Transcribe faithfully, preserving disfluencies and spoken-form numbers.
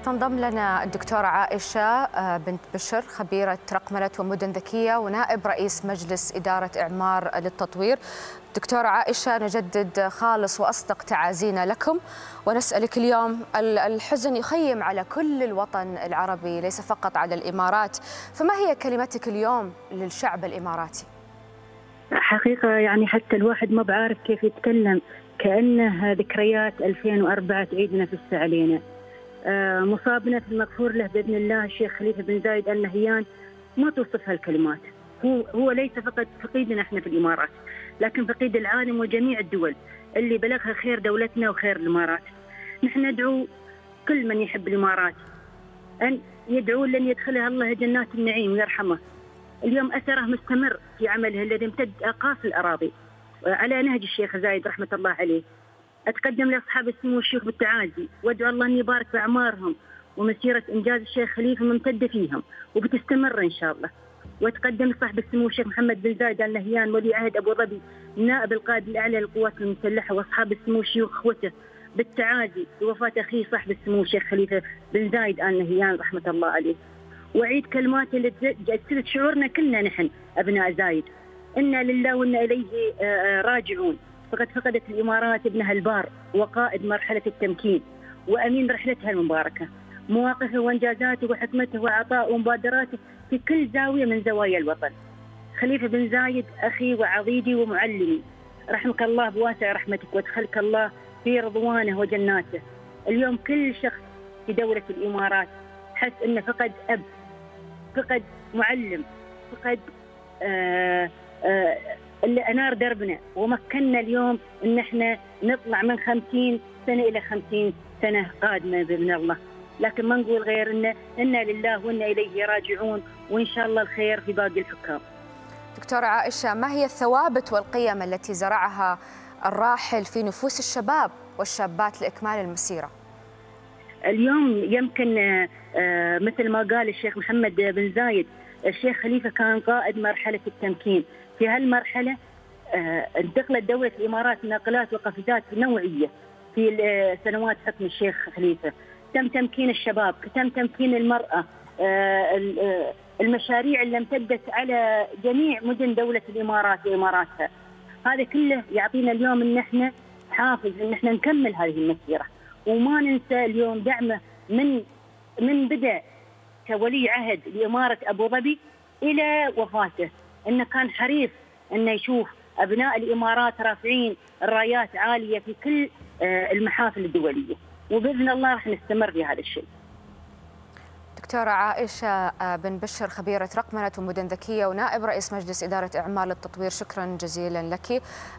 تنضم لنا الدكتورة عائشة بنت بشر، خبيرة رقمنة ومدن ذكية ونائب رئيس مجلس إدارة إعمار للتطوير. دكتورة عائشة، نجدد خالص وأصدق تعازينا لكم ونسألك اليوم، الحزن يخيم على كل الوطن العربي ليس فقط على الإمارات، فما هي كلمتك اليوم للشعب الإماراتي؟ حقيقة يعني حتى الواحد ما بعرف كيف يتكلم، كأنه ذكريات ألفين وأربعة تعيد نفسها علينا. مصابنا في المغفور له بإذن الله الشيخ خليفة بن زايد آل نهيان ما توصفها الكلمات. هو هو ليس فقط فقيدنا احنا في الإمارات، لكن فقيد العالم وجميع الدول اللي بلغها خير دولتنا وخير الإمارات. نحن ندعو كل من يحب الإمارات أن يدعو لن يدخلها الله جنات النعيم ويرحمه. اليوم أثره مستمر في عمله الذي امتد أقاصي الأراضي على نهج الشيخ زايد رحمة الله عليه. أتقدم لأصحاب السمو والشيوخ بالتعازي وأدعو الله أن يبارك في أعمارهم، ومسيرة إنجاز الشيخ خليفة ممتدة فيهم وبتستمر إن شاء الله. وأتقدم لصاحب السمو الشيخ محمد بن زايد آل نهيان ولي عهد أبو ظبي نائب القائد الأعلى للقوات المسلحة وأصحاب السمو الشيوخ إخوته بالتعازي بوفاة أخيه صاحب السمو الشيخ خليفة بن زايد آل نهيان رحمة الله عليه. وأعيد كلمات اللي تجسد شعورنا كلنا نحن أبناء زايد، إنا لله وإنا إليه راجعون. فقد فقدت الإمارات ابنها البار وقائد مرحلة التمكين وأمين رحلتها المباركة، مواقفه وإنجازاته وحكمته وعطاءه ومبادراته في كل زاوية من زوايا الوطن. خليفة بن زايد أخي وعضيدي ومعلمي، رحمك الله بواسع رحمتك وادخلك الله في رضوانه وجناته. اليوم كل شخص في دولة الإمارات حس أنه فقد أب، فقد معلم، فقد آآ آآ اللي أنار دربنا ومكننا اليوم إن احنا نطلع من خمسين سنة إلى خمسين سنة قادمة بإذن الله. لكن ما نقول غير إن إنا لله وإنا إليه راجعون، وإن شاء الله الخير في باقي الحكام. دكتورة عائشة، ما هي الثوابت والقيم التي زرعها الراحل في نفوس الشباب والشابات لإكمال المسيرة؟ اليوم يمكن مثل ما قال الشيخ محمد بن زايد، الشيخ خليفة كان قائد مرحلة التمكين. في هالمرحلة انتقلت دولة الإمارات نقلات وقفزات نوعية في سنوات حكم الشيخ خليفة. تم تمكين الشباب، تم تمكين المرأة، المشاريع اللي امتدت على جميع مدن دولة الإمارات وإماراتها. هذا كله يعطينا اليوم ان احنا حافز ان احنا نكمل هذه المسيرة، وما ننسى اليوم دعمه من من بدأ كولي عهد لإمارة أبو ظبي إلى وفاته، إنه كان حريص إنه يشوف أبناء الإمارات رافعين الرايات عالية في كل المحافل الدولية، وبإذن الله راح نستمر في هذا الشيء. دكتورة عائشة بن بشر، خبيرة رقمنة ومدن ذكية ونائب رئيس مجلس إدارة إعمار للتطوير، شكرا جزيلا لك.